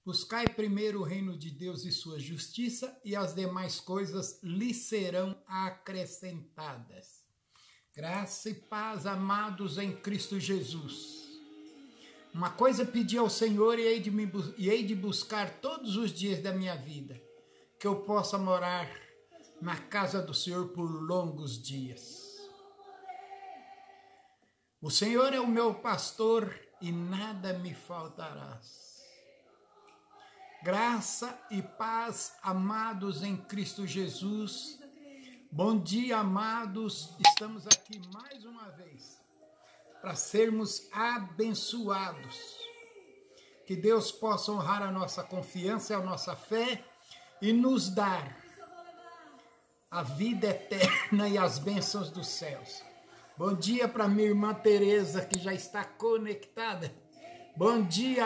Buscai primeiro o reino de Deus e sua justiça, e as demais coisas lhe serão acrescentadas. Graça e paz, amados em Cristo Jesus. Uma coisa pedi ao Senhor e hei de buscar todos os dias da minha vida, que eu possa morar na casa do Senhor por longos dias. O Senhor é o meu pastor e nada me faltarás. Graça e paz, amados em Cristo Jesus. Bom dia, amados. Estamos aqui mais uma vez para sermos abençoados. Que Deus possa honrar a nossa confiança, a nossa fé e nos dar a vida eterna e as bênçãos dos céus. Bom dia para minha irmã Tereza, que já está conectada. Bom dia,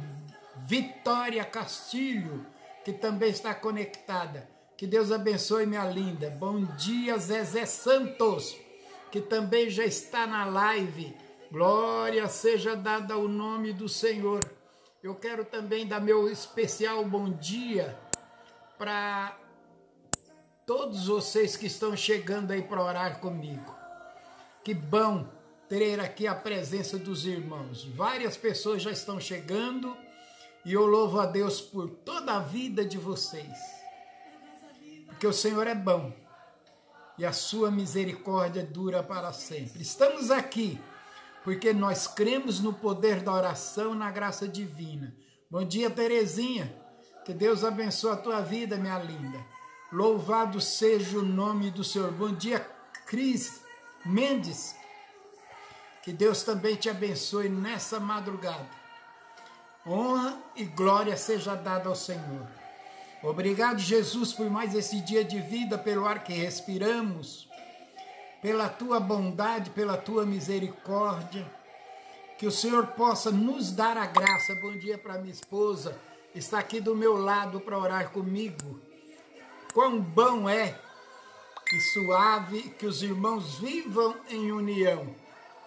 Vitória Castilho, que também está conectada. Que Deus abençoe, minha linda. Bom dia, Zezé Santos, que também já está na live. Glória seja dada ao nome do Senhor. Eu quero também dar meu especial bom dia para todos vocês que estão chegando aí para orar comigo. Que bom ter aqui a presença dos irmãos. Várias pessoas já estão chegando. E eu louvo a Deus por toda a vida de vocês, porque o Senhor é bom e a sua misericórdia dura para sempre. Estamos aqui porque nós cremos no poder da oração, na graça divina. Bom dia, Terezinha, que Deus abençoe a tua vida, minha linda. Louvado seja o nome do Senhor. Bom dia, Cris Mendes, que Deus também te abençoe nessa madrugada. Honra e glória seja dada ao Senhor. Obrigado, Jesus, por mais esse dia de vida, pelo ar que respiramos, pela tua bondade, pela tua misericórdia. Que o Senhor possa nos dar a graça. Bom dia para minha esposa, está aqui do meu lado para orar comigo. Quão bom é e suave que os irmãos vivam em união.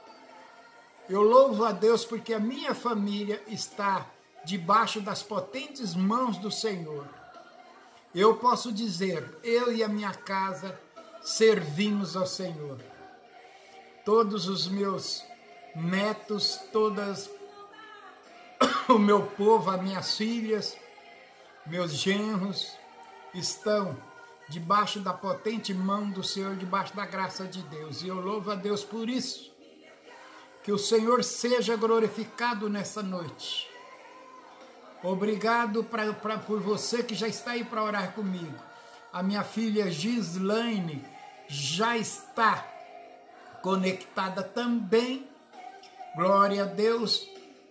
Eu louvo a Deus porque a minha família está debaixo das potentes mãos do Senhor. Eu posso dizer, eu e a minha casa servimos ao Senhor. Todos os meus netos, todas o meu povo, as minhas filhas, meus genros, estão debaixo da potente mão do Senhor, debaixo da graça de Deus. E eu louvo a Deus por isso. Que o Senhor seja glorificado nessa noite. Obrigado por você que já está aí para orar comigo. A minha filha Gislaine já está conectada também. Glória a Deus.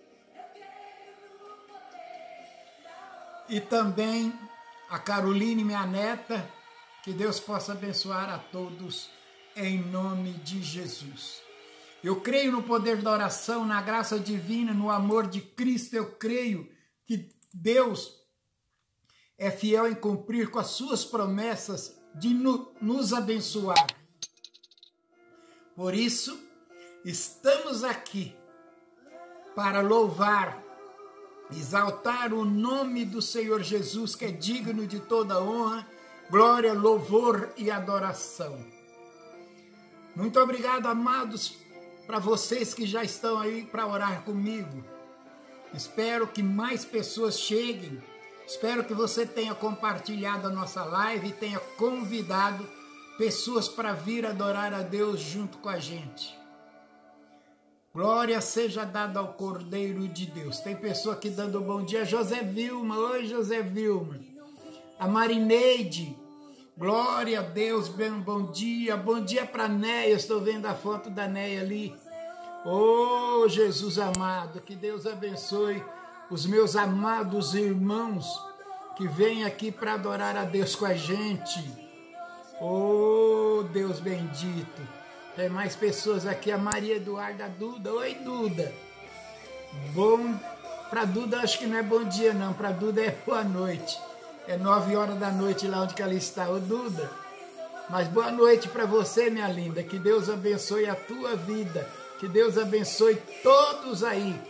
E também a Caroline, minha neta. Que Deus possa abençoar a todos em nome de Jesus. Eu creio no poder da oração, na graça divina, no amor de Cristo. Eu creio que Deus é fiel em cumprir com as suas promessas de nos abençoar. Por isso, estamos aqui para louvar, exaltar o nome do Senhor Jesus, que é digno de toda honra, glória, louvor e adoração. Muito obrigado, amados, para vocês que já estão aí para orar comigo. Espero que mais pessoas cheguem. Espero que você tenha compartilhado a nossa live e tenha convidado pessoas para vir adorar a Deus junto com a gente. Glória seja dada ao Cordeiro de Deus. Tem pessoa aqui dando bom dia. José Vilma. Oi, José Vilma. A Marineide. Glória a Deus, bom dia. Bom dia para a Neia, eu estou vendo a foto da Neia ali. Oh, Jesus amado, que Deus abençoe os meus amados irmãos que vêm aqui para adorar a Deus com a gente. Oh, Deus bendito. Tem mais pessoas aqui, a Maria Eduarda, a Duda. Oi, Duda. Bom, para Duda acho que não é bom dia não, para Duda é boa noite. É 9 horas da noite lá onde que ela está, ô Duda. Mas boa noite para você, minha linda. Que Deus abençoe a tua vida. Que Deus abençoe todos aí.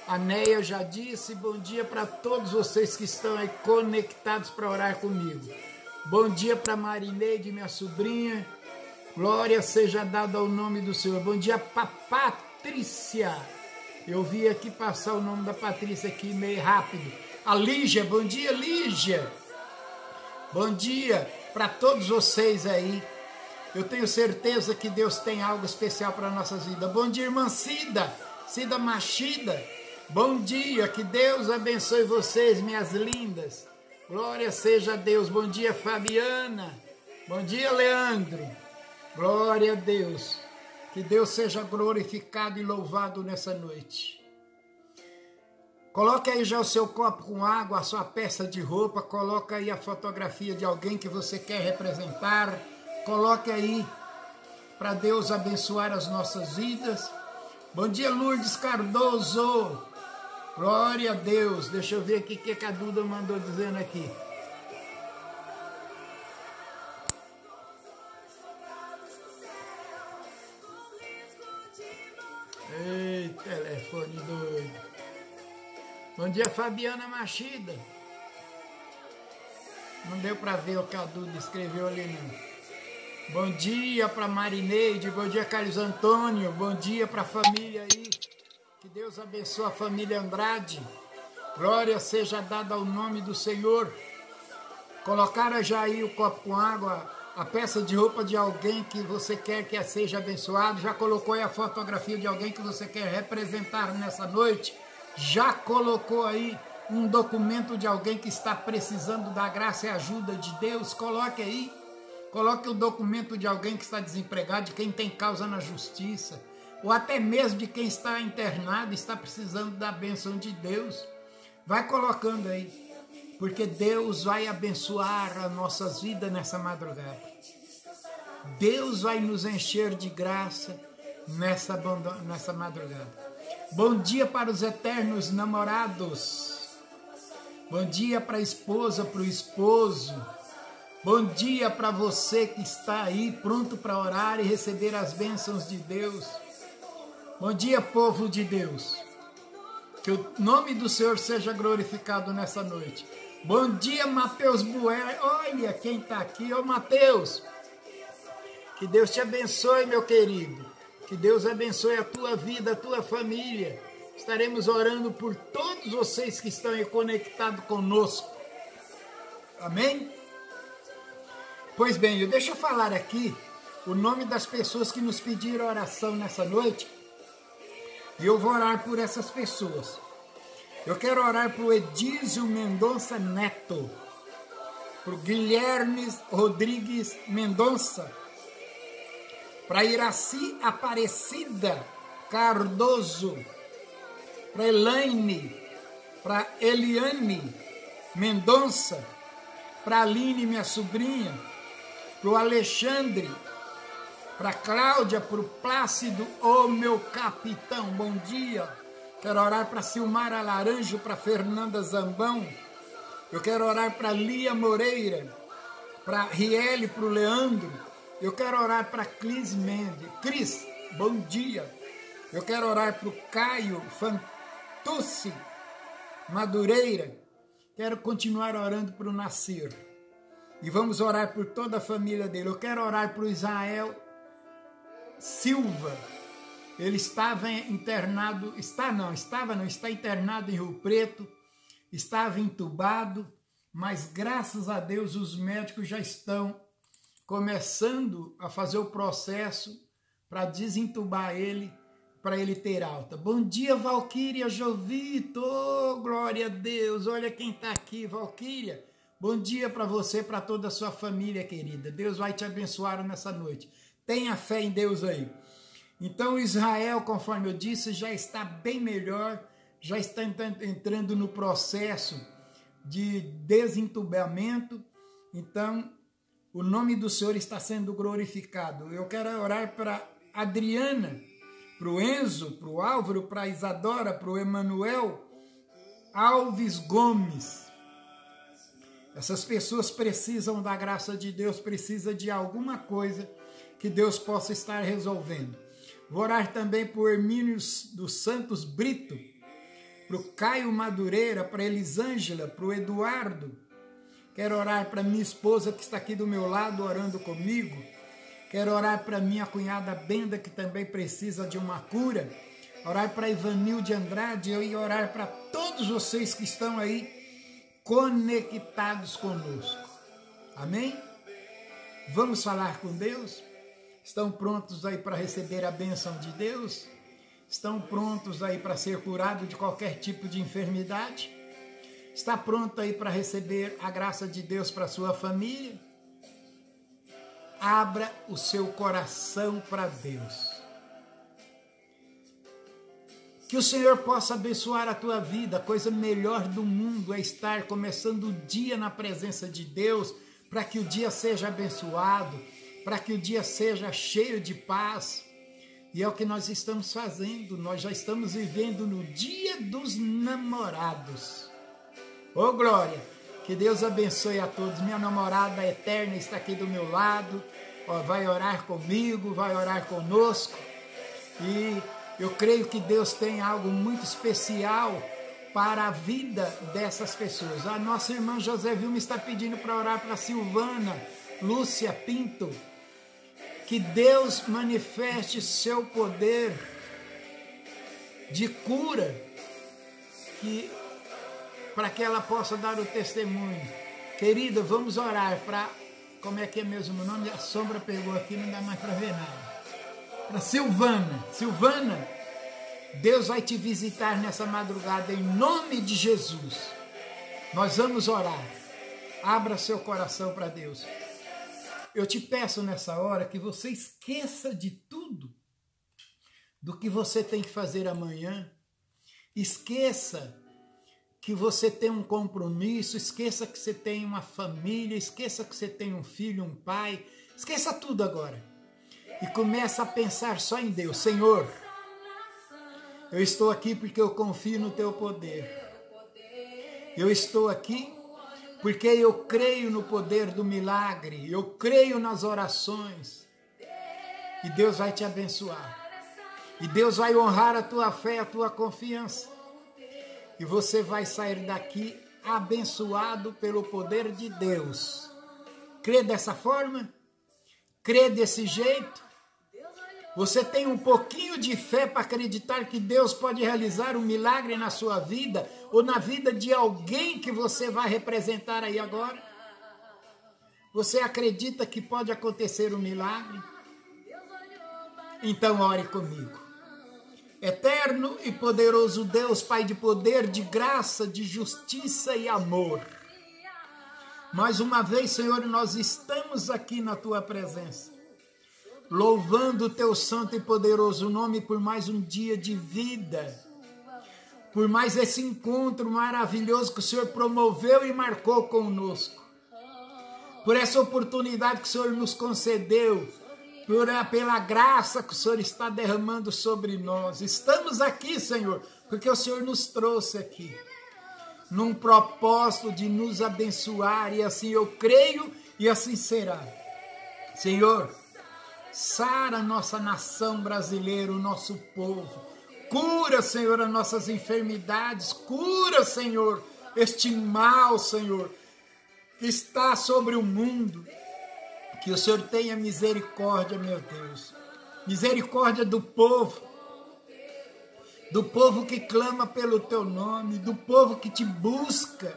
A Neia já disse, bom dia para todos vocês que estão aí conectados para orar comigo. Bom dia para Marineide, minha sobrinha. Glória seja dada ao nome do Senhor. Bom dia para Patrícia. Eu vi aqui passar o nome da Patrícia aqui meio rápido. A Lígia, bom dia, Lígia. Bom dia para todos vocês aí. Eu tenho certeza que Deus tem algo especial para nossas vidas. Bom dia, irmã Cida, Cida Machida. Bom dia, que Deus abençoe vocês, minhas lindas. Glória seja a Deus. Bom dia, Fabiana. Bom dia, Leandro. Glória a Deus. Que Deus seja glorificado e louvado nessa noite. Coloque aí já o seu copo com água, a sua peça de roupa. Coloque aí a fotografia de alguém que você quer representar. Coloque aí para Deus abençoar as nossas vidas. Bom dia, Lourdes Cardoso. Glória a Deus. Deixa eu ver aqui o que a Duda mandou dizendo aqui. Ei, telefone doido. Bom dia, Fabiana Machida. Não deu para ver o que a Duda escreveu ali, não. Bom dia para Marineide, bom dia, Carlos Antônio, bom dia para a família aí. Que Deus abençoe a família Andrade. Glória seja dada ao nome do Senhor. Colocaram já aí o copo com água, a peça de roupa de alguém que você quer que seja abençoado. Já colocou aí a fotografia de alguém que você quer representar nessa noite. Já colocou aí um documento de alguém que está precisando da graça e ajuda de Deus. Coloque aí. Coloque o documento de alguém que está desempregado, de quem tem causa na justiça, ou até mesmo de quem está internado, está precisando da bênção de Deus. Vai colocando aí, porque Deus vai abençoar as nossas vidas nessa madrugada. Deus vai nos encher de graça nessa madrugada. Bom dia para os eternos namorados. Bom dia para a esposa, para o esposo. Bom dia para você que está aí pronto para orar e receber as bênçãos de Deus. Bom dia, povo de Deus. Que o nome do Senhor seja glorificado nessa noite. Bom dia, Mateus Buer. Olha quem está aqui, ô Mateus. Que Deus te abençoe, meu querido. Que Deus abençoe a tua vida, a tua família. Estaremos orando por todos vocês que estão aí conectados conosco. Amém? Pois bem, deixa eu falar aqui o nome das pessoas que nos pediram oração nessa noite. E eu vou orar por essas pessoas. Eu quero orar para o Edísio Mendonça Neto, para o Guilherme Rodrigues Mendonça, para Iraci Aparecida Cardoso, para Elaine, para Eliane Mendonça, para Aline, minha sobrinha, para o Alexandre, para a Cláudia, para o Plácido, ô meu capitão, bom dia. Quero orar para Silmara Laranjo, para Fernanda Zambão. Eu quero orar para Lia Moreira, para Riele, para o Leandro. Eu quero orar para Cris Mendes. Cris, bom dia. Eu quero orar para o Caio Fantucci Madureira. Quero continuar orando para o Nascer. E vamos orar por toda a família dele. Eu quero orar por Israel Silva. Ele estava internado, está internado em Rio Preto, estava entubado, mas graças a Deus os médicos já estão começando a fazer o processo para desentubar ele, para ele ter alta. Bom dia, Valquíria Jovito, oh, glória a Deus, olha quem está aqui, Valquíria. Bom dia para você, para toda a sua família, querida. Deus vai te abençoar nessa noite. Tenha fé em Deus aí. Então, Israel, conforme eu disse, já está bem melhor, já está entrando no processo de desentubamento. Então, o nome do Senhor está sendo glorificado. Eu quero orar para Adriana, para o Enzo, para o Álvaro, para a Isadora, para o Emanuel Alves Gomes. Essas pessoas precisam da graça de Deus, precisam de alguma coisa que Deus possa estar resolvendo. Vou orar também por Hermínio dos Santos Brito, para o Caio Madureira, para a Elisângela, para o Eduardo. Quero orar para minha esposa que está aqui do meu lado orando comigo. Quero orar para minha cunhada Benda, que também precisa de uma cura. Orar para Ivanilde Andrade e orar para todos vocês que estão aí conectados conosco. Amém? Vamos falar com Deus? Estão prontos aí para receber a bênção de Deus? Estão prontos aí para ser curado de qualquer tipo de enfermidade? Está pronto aí para receber a graça de Deus para a sua família? Abra o seu coração para Deus. Que o Senhor possa abençoar a tua vida. A coisa melhor do mundo é estar começando o dia na presença de Deus, para que o dia seja abençoado, para que o dia seja cheio de paz. E é o que nós estamos fazendo. Nós já estamos vivendo no Dia dos Namorados. Ô glória! Que Deus abençoe a todos. Minha namorada eterna está aqui do meu lado. Vai orar comigo, vai orar conosco. E eu creio que Deus tem algo muito especial para a vida dessas pessoas. A nossa irmã José Vilma está pedindo para orar para Silvana Lúcia Pinto. Que Deus manifeste seu poder de cura, para que ela possa dar o testemunho. Querida, vamos orar para... Como é que é mesmo o nome? A sombra pegou aqui, não dá mais para ver nada. Para Silvana. Silvana, Deus vai te visitar nessa madrugada em nome de Jesus. Nós vamos orar. Abra seu coração para Deus. Eu te peço nessa hora que você esqueça de tudo do que você tem que fazer amanhã. Esqueça que você tem um compromisso, esqueça que você tem uma família, esqueça que você tem um filho, um pai. Esqueça tudo agora. E começa a pensar só em Deus. Senhor, eu estou aqui porque eu confio no teu poder. Eu estou aqui porque eu creio no poder do milagre, eu creio nas orações. E Deus vai te abençoar. E Deus vai honrar a tua fé, a tua confiança. E você vai sair daqui abençoado pelo poder de Deus. Crê dessa forma? Crê desse jeito? Você tem um pouquinho de fé para acreditar que Deus pode realizar um milagre na sua vida ou na vida de alguém que você vai representar aí agora? Você acredita que pode acontecer um milagre? Então ore comigo. Eterno e poderoso Deus, Pai de poder, de graça, de justiça e amor. Mais uma vez, Senhor, nós estamos aqui na tua presença, louvando o teu santo e poderoso nome por mais um dia de vida, por mais esse encontro maravilhoso que o Senhor promoveu e marcou conosco, por essa oportunidade que o Senhor nos concedeu, pela graça que o Senhor está derramando sobre nós. Estamos aqui, Senhor, porque o Senhor nos trouxe aqui, num propósito de nos abençoar, e assim eu creio e assim será. Senhor, sara a nossa nação brasileira, o nosso povo. Cura, Senhor, as nossas enfermidades. Cura, Senhor, este mal, Senhor, que está sobre o mundo. Que o Senhor tenha misericórdia, meu Deus. Misericórdia do povo que clama pelo teu nome, do povo que te busca.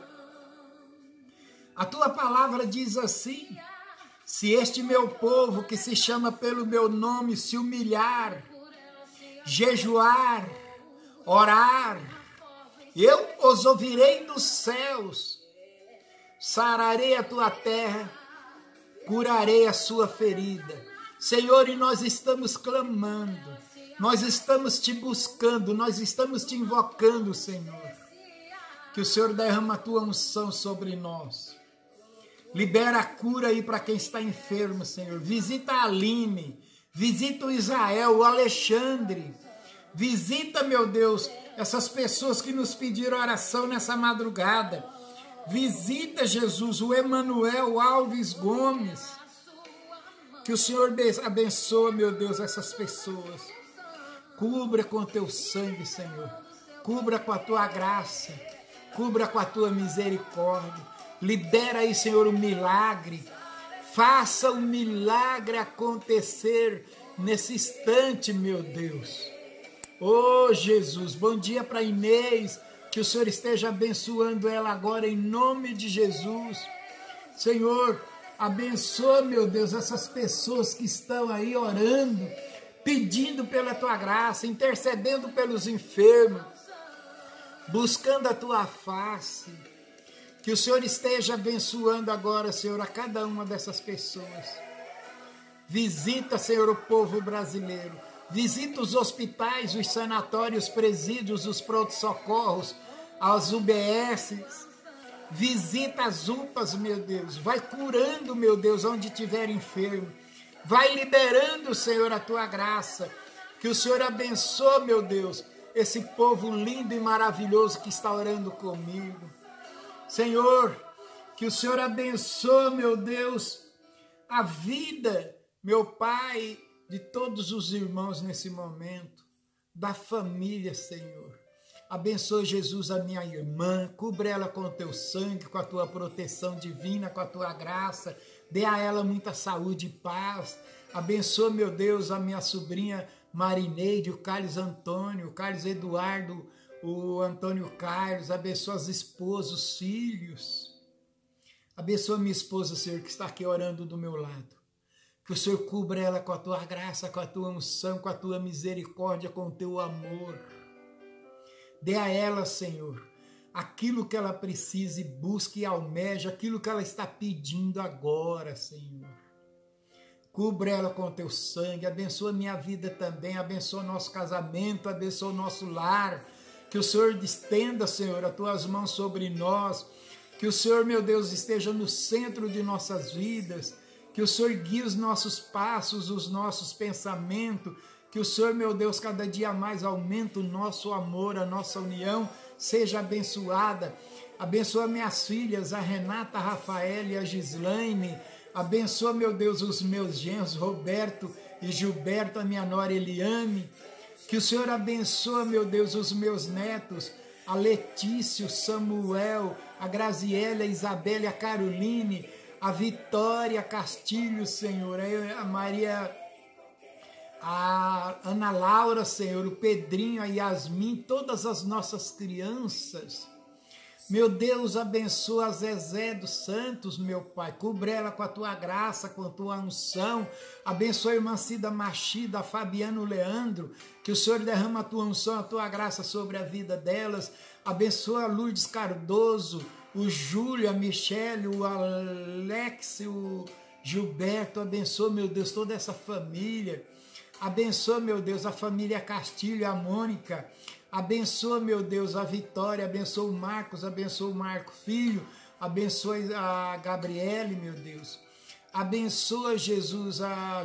A tua palavra diz assim: se este meu povo que se chama pelo meu nome se humilhar, jejuar, orar, eu os ouvirei dos céus, sararei a tua terra, curarei a sua ferida. Senhor, e nós estamos clamando, nós estamos te buscando, nós estamos te invocando, Senhor. Que o Senhor derrama a tua unção sobre nós. Libera a cura aí para quem está enfermo, Senhor. Visita a Aline, visita o Israel, o Alexandre. Visita, meu Deus, essas pessoas que nos pediram oração nessa madrugada. Visita, Jesus, o Emanuel Alves Gomes. Que o Senhor abençoe, meu Deus, essas pessoas. Cubra com teu sangue, Senhor. cubra com a tua graça, cubra com a tua misericórdia. Libera aí, Senhor, o milagre. Faça o milagre acontecer nesse instante, meu Deus. Oh, Jesus, bom dia para Inês, que o Senhor esteja abençoando ela agora em nome de Jesus. Senhor, abençoa, meu Deus, essas pessoas que estão aí orando, pedindo pela tua graça, intercedendo pelos enfermos, buscando a tua face. Que o Senhor esteja abençoando agora, Senhor, a cada uma dessas pessoas. Visita, Senhor, o povo brasileiro. Visita os hospitais, os sanatórios, os presídios, os pronto-socorros, as UBSs. Visita as UPAs, meu Deus. Vai curando, meu Deus, onde estiver enfermo. Vai liberando, Senhor, a tua graça. Que o Senhor abençoe, meu Deus, esse povo lindo e maravilhoso que está orando comigo. Senhor, que o Senhor abençoe, meu Deus, a vida, meu Pai, de todos os irmãos nesse momento, da família, Senhor. Abençoe, Jesus, a minha irmã, cubra ela com o teu sangue, com a tua proteção divina, com a tua graça, dê a ela muita saúde e paz. Abençoe, meu Deus, a minha sobrinha Marineide, o Carlos Antônio, o Carlos Eduardo, o Antônio Carlos. Abençoa as esposas, os filhos. Abençoa minha esposa, Senhor, que está aqui orando do meu lado. Que o Senhor cubra ela com a tua graça, com a tua unção, com a tua misericórdia, com o teu amor. Dê a ela, Senhor, aquilo que ela precisa e busca e almeja, aquilo que ela está pedindo agora, Senhor. Cubra ela com o teu sangue, abençoa minha vida também, abençoa nosso casamento, abençoa o nosso lar. Que o Senhor estenda, Senhor, as tuas mãos sobre nós. Que o Senhor, meu Deus, esteja no centro de nossas vidas. Que o Senhor guie os nossos passos, os nossos pensamentos. Que o Senhor, meu Deus, cada dia mais aumenta o nosso amor, a nossa união. Seja abençoada. Abençoa minhas filhas, a Renata, a Rafaela e a Gislaine. Abençoa, meu Deus, os meus genros, Roberto e Gilberto, a minha nora Eliane. Que o Senhor abençoe, meu Deus, os meus netos, a Letícia, o Samuel, a Graziela, a Isabela, a Caroline, a Vitória Castilho, Senhor, a Maria, a Ana Laura, Senhor, o Pedrinho, a Yasmin, todas as nossas crianças. Meu Deus, abençoa a Zezé dos Santos, meu Pai. Cubra ela com a tua graça, com a tua unção. Abençoa a irmã Cida Machida, a Fabiano Leandro. Que o Senhor derrama a tua unção, a tua graça sobre a vida delas. Abençoa a Lourdes Cardoso, o Júlio, a Michele, o Alex, o Gilberto. Abençoa, meu Deus, toda essa família. Abençoa, meu Deus, a família Castilho, a Mônica. Abençoa, meu Deus, a Vitória. Abençoa o Marcos, abençoa o Marco Filho. Abençoa a Gabriele, meu Deus. Abençoa, Jesus, a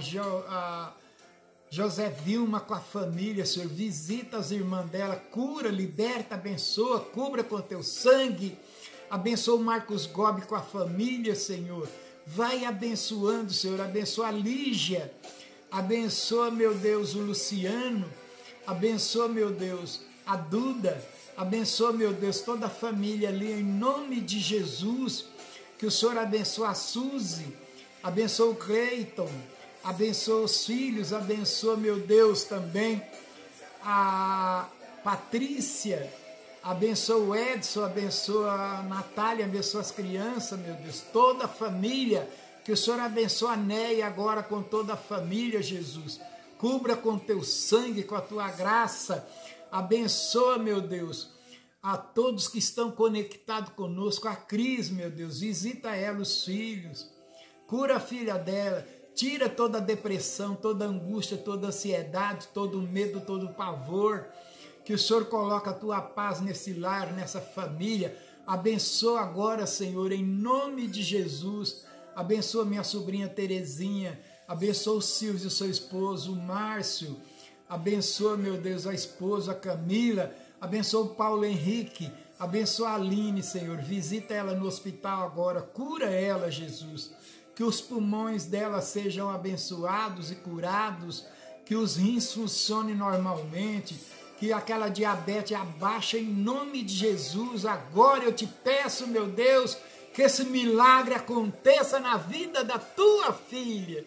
José Vilma com a família, Senhor. Visita as irmãs dela, cura, liberta, abençoa, cubra com teu sangue. Abençoa o Marcos Gobi com a família, Senhor. Vai abençoando, Senhor. Abençoa a Lígia. Abençoa, meu Deus, o Luciano. Abençoa, meu Deus, a Duda. Abençoa, meu Deus, toda a família ali, em nome de Jesus. Que o Senhor abençoe a Suzy. Abençoa o Cleiton. Abençoa os filhos. Abençoa, meu Deus, também a Patrícia. Abençoa o Edson, abençoa a Natália, abençoa as crianças, meu Deus, toda a família. Que o Senhor abençoe a Neia agora com toda a família, Jesus. Cubra com teu sangue, com a tua graça. Abençoa, meu Deus, a todos que estão conectados conosco. A Cris, meu Deus, visita ela, os filhos. Cura a filha dela. Tira toda a depressão, toda a angústia, toda a ansiedade, todo o medo, todo o pavor. Que o Senhor coloque a tua paz nesse lar, nessa família. Abençoa agora, Senhor, em nome de Jesus. Abençoa minha sobrinha Terezinha. Abençoa o Silvio, seu esposo, o Márcio. Abençoa, meu Deus, a esposa, a Camila. Abençoa o Paulo Henrique. Abençoa a Aline, Senhor. Visita ela no hospital agora. Cura ela, Jesus. Que os pulmões dela sejam abençoados e curados. Que os rins funcionem normalmente. que aquela diabetes abaixa em nome de Jesus. Agora eu te peço, meu Deus, que esse milagre aconteça na vida da tua filha.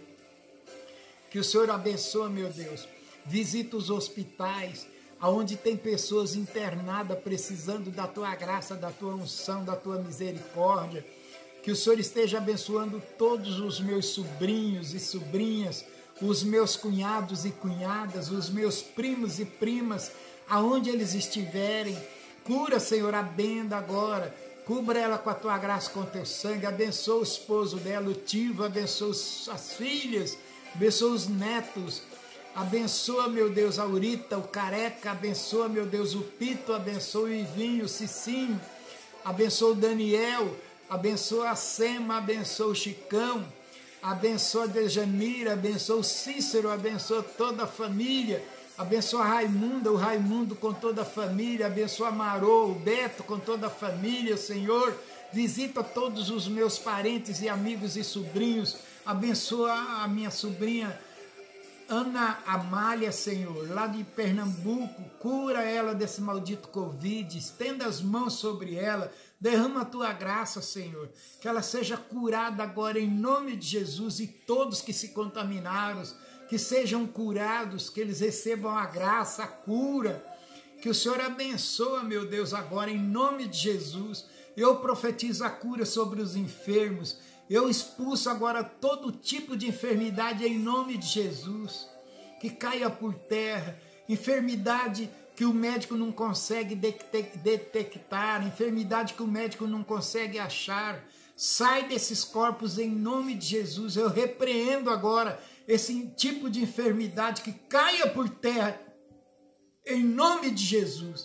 Que o Senhor abençoe, meu Deus. Visita os hospitais, onde tem pessoas internadas precisando da tua graça, da tua unção, da tua misericórdia. Que o Senhor esteja abençoando todos os meus sobrinhos e sobrinhas, os meus cunhados e cunhadas, os meus primos e primas, aonde eles estiverem. Cura, Senhor, a Benda agora. Cubra ela com a tua graça, com o teu sangue. Abençoa o esposo dela, o Tivo. Abençoa as filhas. Abençoa os netos. Abençoa, meu Deus, a Aurita, o Careca. Abençoa, meu Deus, o Pito. Abençoa o Ivinho, o Cicinho. Abençoa o Daniel. Abençoa a Sema. Abençoa o Chicão. Abençoa a Dejanira. Abençoa o Cícero. Abençoa toda a família. Abençoa a Raimunda, o Raimundo com toda a família. Abençoa a Marô, o Beto com toda a família, Senhor. Visita todos os meus parentes e amigos e sobrinhos. Abençoa a minha sobrinha Ana Amália, Senhor, lá de Pernambuco. Cura ela desse maldito Covid. Estenda as mãos sobre ela. Derrama a tua graça, Senhor. Que ela seja curada agora em nome de Jesus. E todos que se contaminaram, que sejam curados, que eles recebam a graça, a cura. Que o Senhor abençoa, meu Deus, agora em nome de Jesus. Eu profetizo a cura sobre os enfermos. Eu expulso agora todo tipo de enfermidade em nome de Jesus. Que caia por terra. Enfermidade que o médico não consegue detectar. Enfermidade que o médico não consegue achar. Sai desses corpos em nome de Jesus. Eu repreendo agora esse tipo de enfermidade, que caia por terra em nome de Jesus.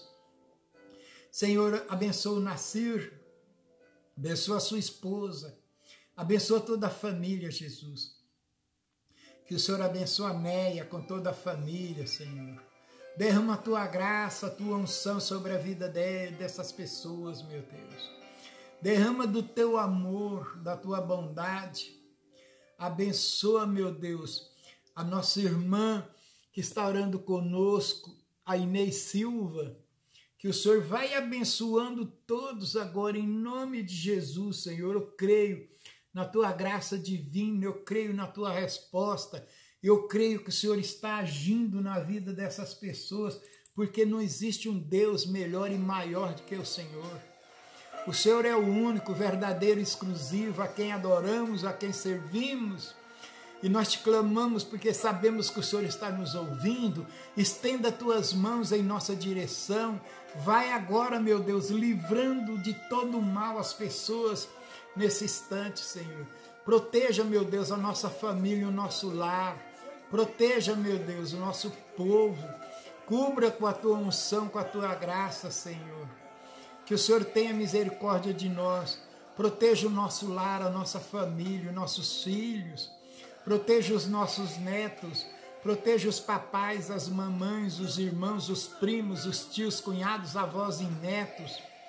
Senhor, abençoa o Nassir. Abençoa a sua esposa. Abençoa toda a família, Jesus. Que o Senhor abençoe a Neia com toda a família, Senhor. Derrama a tua graça, a tua unção sobre a vida dessas pessoas, meu Deus. Derrama do teu amor, da tua bondade. Abençoa, meu Deus, a nossa irmã que está orando conosco, a Inês Silva. Que o Senhor vai abençoando todos agora, em nome de Jesus, Senhor. Eu creio na tua graça divina, eu creio na tua resposta, eu creio que o Senhor está agindo na vida dessas pessoas, porque não existe um Deus melhor e maior do que o Senhor. O Senhor é o único, verdadeiro, exclusivo, a quem adoramos, a quem servimos. E nós te clamamos porque sabemos que o Senhor está nos ouvindo. Estenda tuas mãos em nossa direção. Vai agora, meu Deus, livrando de todo o mal as pessoas nesse instante, Senhor. Proteja, meu Deus, a nossa família, o nosso lar. Proteja, meu Deus, o nosso povo. Cubra com a tua unção, com a tua graça, Senhor. Que o Senhor tenha misericórdia de nós. Proteja o nosso lar, a nossa família, os nossos filhos. Proteja os nossos netos, proteja os papais, as mamães, os irmãos, os primos, os tios, cunhados, avós e netos.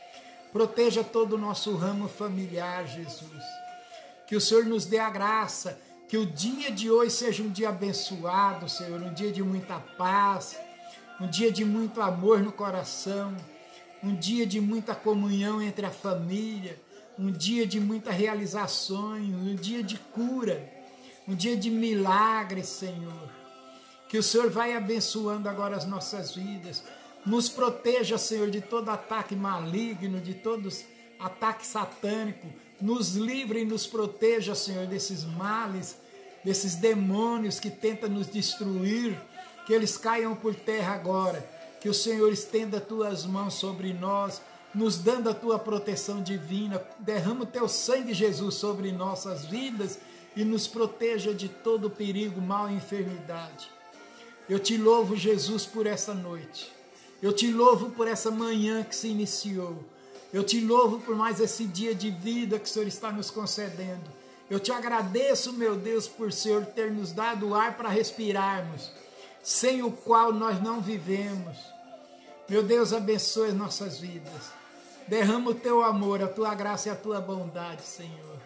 Proteja todo o nosso ramo familiar, Jesus. Que o Senhor nos dê a graça, que o dia de hoje seja um dia abençoado, Senhor, um dia de muita paz, um dia de muito amor no coração, um dia de muita comunhão entre a família, um dia de muita realização, um dia de cura. Um dia de milagres, Senhor. Que o Senhor vai abençoando agora as nossas vidas. Nos proteja, Senhor, de todo ataque maligno, de todos ataque satânico. Nos livre e nos proteja, Senhor, desses males, desses demônios que tentam nos destruir. Que eles caiam por terra agora. Que o Senhor estenda as tuas mãos sobre nós, nos dando a tua proteção divina. Derrama o teu sangue, Jesus, sobre nossas vidas e nos proteja de todo perigo, mal e enfermidade. Eu te louvo, Jesus, por essa noite. Eu te louvo por essa manhã que se iniciou. Eu te louvo por mais esse dia de vida que o Senhor está nos concedendo. Eu te agradeço, meu Deus, por o Senhor ter nos dado o ar para respirarmos, sem o qual nós não vivemos. Meu Deus, abençoe as nossas vidas. Derrama o teu amor, a tua graça e a tua bondade, Senhor.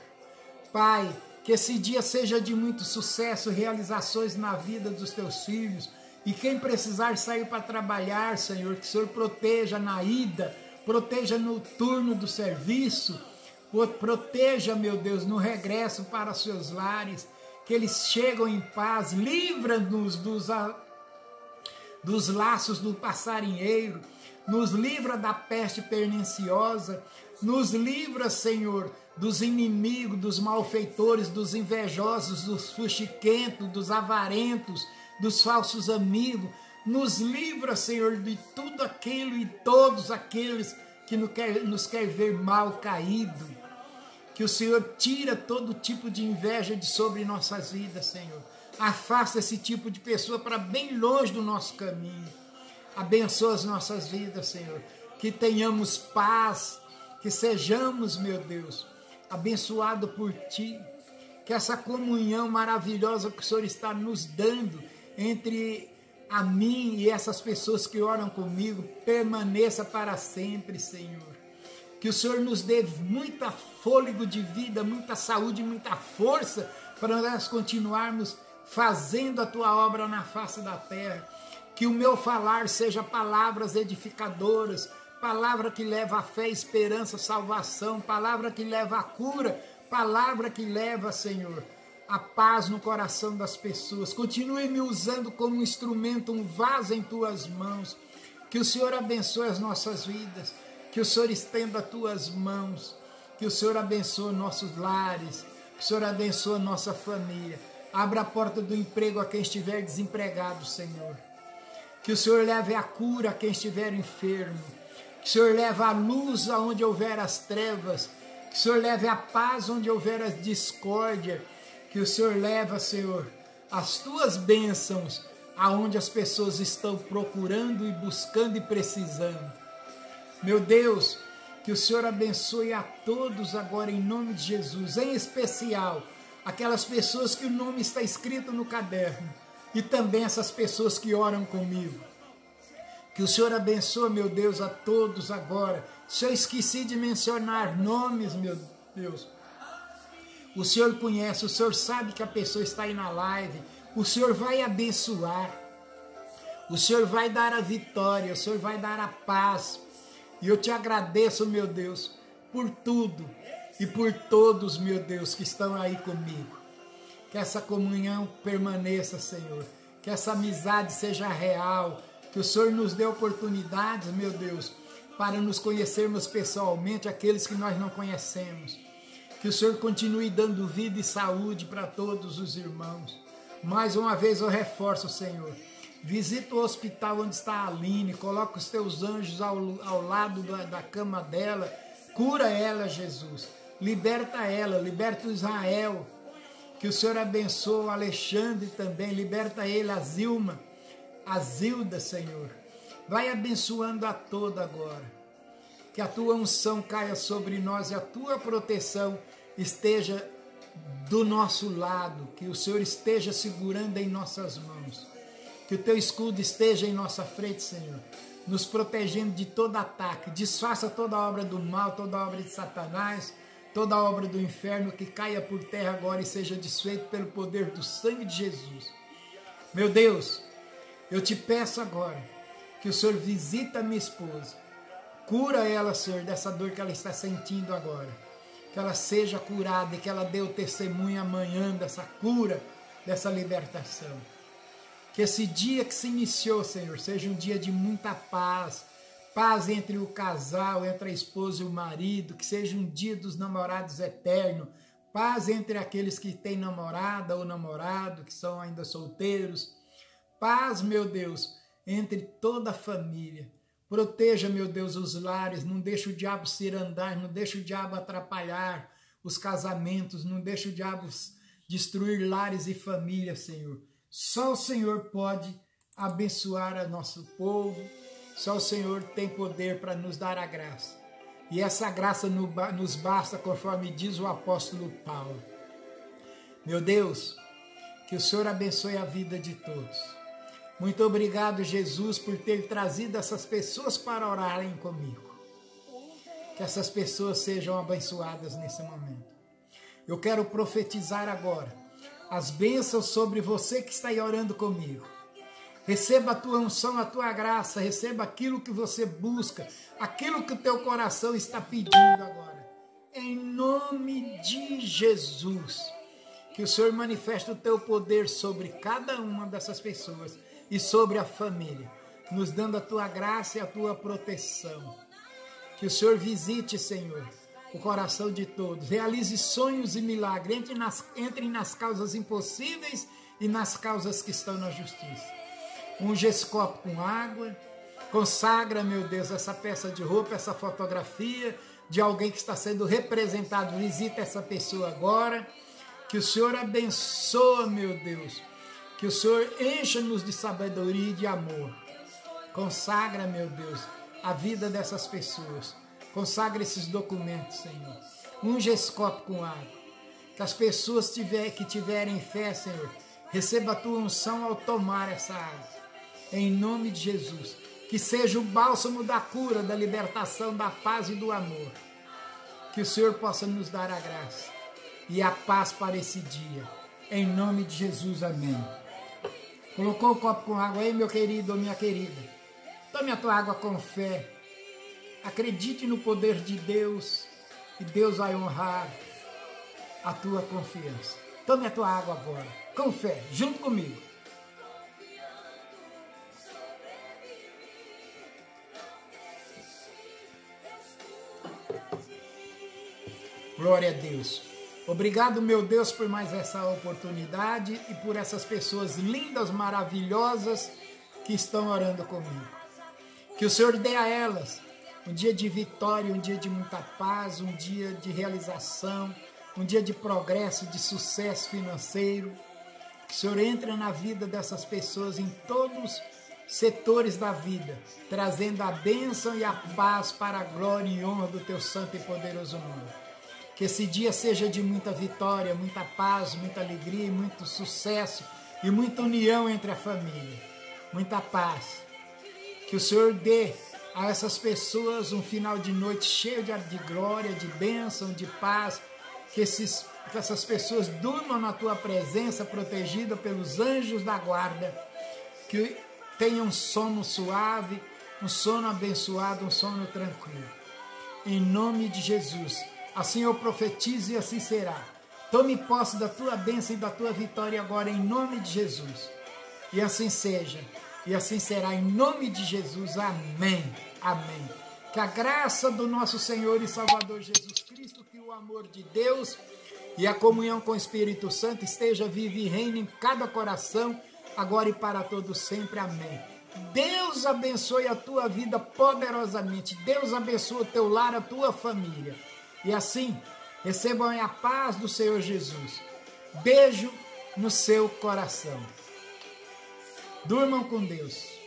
Pai, que esse dia seja de muito sucesso, realizações na vida dos teus filhos. E quem precisar sair para trabalhar, Senhor, que o Senhor proteja na ida, proteja no turno do serviço, proteja, meu Deus, no regresso para seus lares, que eles chegam em paz, livra-nos dos laços do passarinheiro, nos livra da peste perniciosa, nos livra, Senhor, dos inimigos, dos malfeitores, dos invejosos, dos fuxiquentos, dos avarentos, dos falsos amigos. Nos livra, Senhor, de tudo aquilo e todos aqueles que nos quer ver mal caído. Que o Senhor tira todo tipo de inveja de sobre nossas vidas, Senhor. Afasta esse tipo de pessoa para bem longe do nosso caminho. Abençoa as nossas vidas, Senhor. Que tenhamos paz, que sejamos, meu Deus, abençoado por Ti. Que essa comunhão maravilhosa que o Senhor está nos dando entre a mim e essas pessoas que oram comigo permaneça para sempre, Senhor. Que o Senhor nos dê muita fôlego de vida, muita saúde, muita força para nós continuarmos fazendo a Tua obra na face da terra. Que o meu falar seja palavras edificadoras, palavra que leva a fé, esperança, salvação, palavra que leva a cura, palavra que leva, Senhor, a paz no coração das pessoas. Continue me usando como um instrumento, um vaso em Tuas mãos. Que o Senhor abençoe as nossas vidas, que o Senhor estenda as Tuas mãos, que o Senhor abençoe nossos lares, que o Senhor abençoe nossa família. Abra a porta do emprego a quem estiver desempregado, Senhor. Que o Senhor leve a cura a quem estiver enfermo. Que o Senhor leve a luz aonde houver as trevas. Que o Senhor leve a paz onde houver a discórdia. Que o Senhor leve, Senhor, as Tuas bênçãos aonde as pessoas estão procurando e buscando e precisando. Meu Deus, que o Senhor abençoe a todos agora em nome de Jesus, em especial aquelas pessoas que o nome está escrito no caderno e também essas pessoas que oram comigo. Que o Senhor abençoe, meu Deus, a todos agora. Se eu esqueci de mencionar nomes, meu Deus, o Senhor conhece, o Senhor sabe que a pessoa está aí na live, o Senhor vai abençoar, o Senhor vai dar a vitória, o Senhor vai dar a paz. E eu te agradeço, meu Deus, por tudo e por todos, meu Deus, que estão aí comigo. Que essa comunhão permaneça, Senhor. Que essa amizade seja real. Que o Senhor nos dê oportunidades, meu Deus, para nos conhecermos pessoalmente, aqueles que nós não conhecemos. Que o Senhor continue dando vida e saúde para todos os irmãos. Mais uma vez eu reforço, Senhor. Visita o hospital onde está a Aline, coloca os Teus anjos ao lado da cama dela, cura ela, Jesus, liberta ela, liberta o Israel, que o Senhor abençoe o Alexandre também, liberta ele, a Zilma, a Zilda, Senhor, vai abençoando a toda agora, que a Tua unção caia sobre nós e a Tua proteção esteja do nosso lado, que o Senhor esteja segurando em nossas mãos. Que o Teu escudo esteja em nossa frente, Senhor, nos protegendo de todo ataque. Desfaça toda obra do mal, toda obra de Satanás, toda obra do inferno, que caia por terra agora e seja desfeito pelo poder do sangue de Jesus. Meu Deus, eu te peço agora que o Senhor visita minha esposa. Cura ela, Senhor, dessa dor que ela está sentindo agora. Que ela seja curada e que ela dê o testemunho amanhã dessa cura, dessa libertação. Que esse dia que se iniciou, Senhor, seja um dia de muita paz, paz entre o casal, entre a esposa e o marido, que seja um dia dos namorados eterno, paz entre aqueles que têm namorada ou namorado, que são ainda solteiros, paz, meu Deus, entre toda a família. Proteja, meu Deus, os lares, não deixe o diabo cirandar, não deixe o diabo atrapalhar os casamentos, não deixe o diabo destruir lares e famílias, Senhor. Só o Senhor pode abençoar o nosso povo, só o Senhor tem poder para nos dar a graça. E essa graça nos basta, conforme diz o apóstolo Paulo. Meu Deus, que o Senhor abençoe a vida de todos. Muito obrigado, Jesus, por ter trazido essas pessoas para orarem comigo. Que essas pessoas sejam abençoadas nesse momento. Eu quero profetizar agora as bênçãos sobre você que está aí orando comigo. Receba a tua unção, a tua graça, receba aquilo que você busca, aquilo que o teu coração está pedindo agora. Em nome de Jesus, que o Senhor manifeste o teu poder sobre cada uma dessas pessoas e sobre a família, nos dando a tua graça e a tua proteção. Que o Senhor visite, Senhor, o coração de todos, realize sonhos e milagres, entre nas causas impossíveis e nas causas que estão na justiça. Unge esse copo com água, consagra, meu Deus, essa peça de roupa, essa fotografia de alguém que está sendo representado. Visita essa pessoa agora, que o Senhor abençoe, meu Deus, que o Senhor encha-nos de sabedoria e de amor. Consagra, meu Deus, a vida dessas pessoas, consagra esses documentos, Senhor. Unge esse copo com água, que as pessoas que tiverem fé, Senhor, receba a tua unção ao tomar essa água. Em nome de Jesus, que seja o bálsamo da cura, da libertação, da paz e do amor. Que o Senhor possa nos dar a graça e a paz para esse dia. Em nome de Jesus, amém. Colocou o copo com água aí, meu querido ou minha querida? Tome a tua água com fé. Acredite no poder de Deus e Deus vai honrar a tua confiança. Tome a tua água agora, com fé, junto comigo. Glória a Deus. Obrigado, meu Deus, por mais essa oportunidade e por essas pessoas lindas, maravilhosas que estão orando comigo. Que o Senhor dê a elas um dia de vitória, um dia de muita paz, um dia de realização, um dia de progresso, de sucesso financeiro. Que o Senhor entre na vida dessas pessoas em todos os setores da vida, trazendo a bênção e a paz para a glória e honra do teu santo e poderoso nome. Que esse dia seja de muita vitória, muita paz, muita alegria, muito sucesso e muita união entre a família. Muita paz. Que o Senhor dê a essas pessoas um final de noite cheio de glória, de bênção, de paz. Que essas pessoas durmam na tua presença, protegidas pelos anjos da guarda. Que tenham um sono suave, um sono abençoado, um sono tranquilo. Em nome de Jesus. Assim eu profetizo e assim será. Tome posse da tua bênção e da tua vitória agora em nome de Jesus. E assim seja. E assim será em nome de Jesus. Amém. Amém. Que a graça do nosso Senhor e Salvador Jesus Cristo, que o amor de Deus e a comunhão com o Espírito Santo esteja viva e reina em cada coração, agora e para todos sempre. Amém. Deus abençoe a tua vida poderosamente. Deus abençoe o teu lar, a tua família. E assim, recebam a paz do Senhor Jesus. Beijo no seu coração. Durmam com Deus.